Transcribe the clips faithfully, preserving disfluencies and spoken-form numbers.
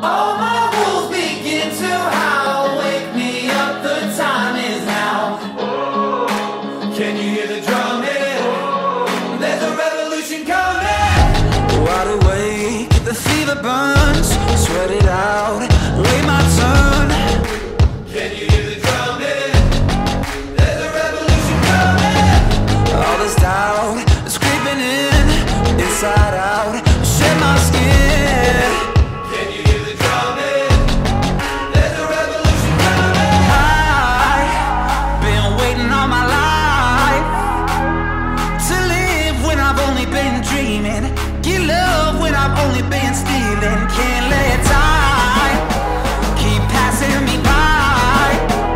All my wolves begin to howl. Wake me up, the time is now. Can you hear the drumming? There's a revolution coming. Wide awake, the fever burns. Sweat it out, wait my turn. Can you hear the drumming? There's a revolution coming. All this doubt is creeping in, inside out, shed my skin. Can you hear the drumming? There's a revolution coming. I've been waiting all my life to live when I've only been dreaming, get love when I've only been stealing. Can't let time keep passing me by,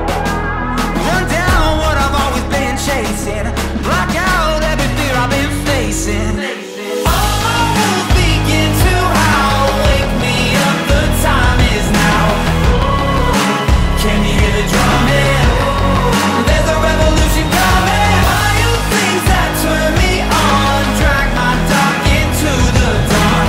run down what I've always been chasing, block out every fear I've been facing. All my wolves begin to howl. Wake me up, the time is now. Can you hear the drumming? There's a revolution coming. Wild things that turn me on, drag my dark into the dawn.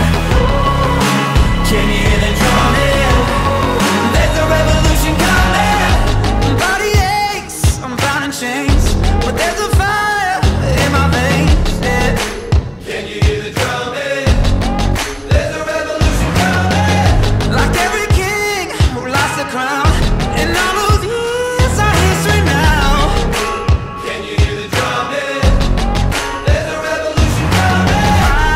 Can you hear the drumming? There's a revolution coming. Body aches, I'm bound in chains, but there's a fire in my veins, yeah. Can you hear the drumming? There's a revolution coming. Like every king who lost the crown, and all those years are history now. Can you hear the drumming? There's a revolution coming.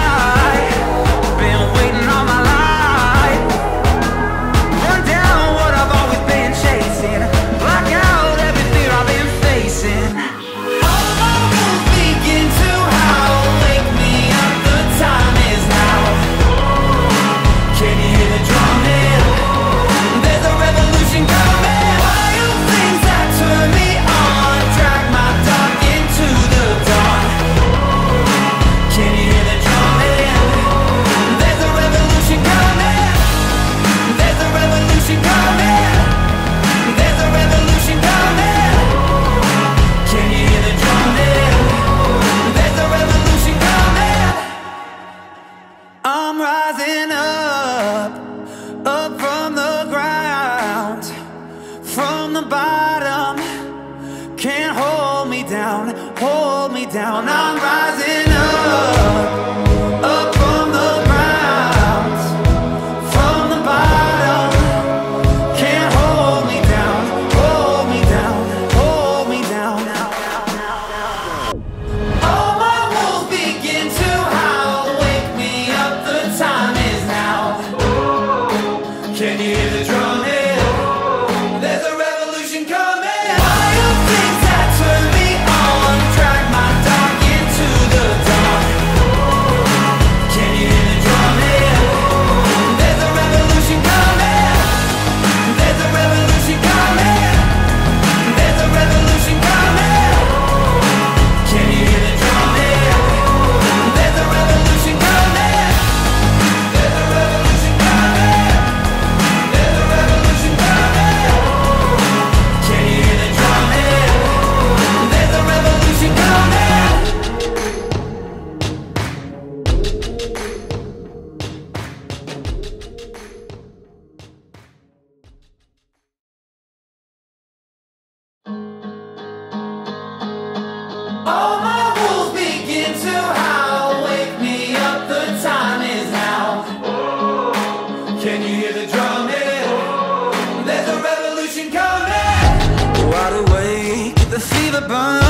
I've been waiting all my life, run down what I've always been chasing, block out every fear I've been facing. All my wolves begin to howl. Wake me up, the time is now. Can you hear the drumming? There's a revolution coming. Wild things that turn me on, drag my dark into the dawn. Can you hear the drumming? There's a revolution coming. There's a revolution coming. There's a revolution coming. Can you hear the drumming? There's a revolution coming. I'm rising up, up from the ground, from the bottom. Can't hold me down, hold me down. I'm rising up, up from the ground, from the bottom. Can't hold me down, hold me down, hold me down. All my wolves begin to howl. Wake me up, the time is now. Can you hear the drumming? There's a revolution coming. Wild things that turn me on, drag my dark into the dawn. Can you hear the drumming? There's a revolution coming. There's a revolution coming. There's a revolution coming. Can you hear the drumming? There's a revolution coming. There's a revolution coming. There's a revolution coming. Can you hear the drumming? There's a revolution coming. All my wolves begin to howl. Wake me up, the time is now. Can you hear the drumming? There's a revolution coming. Wide awake, the fever burns.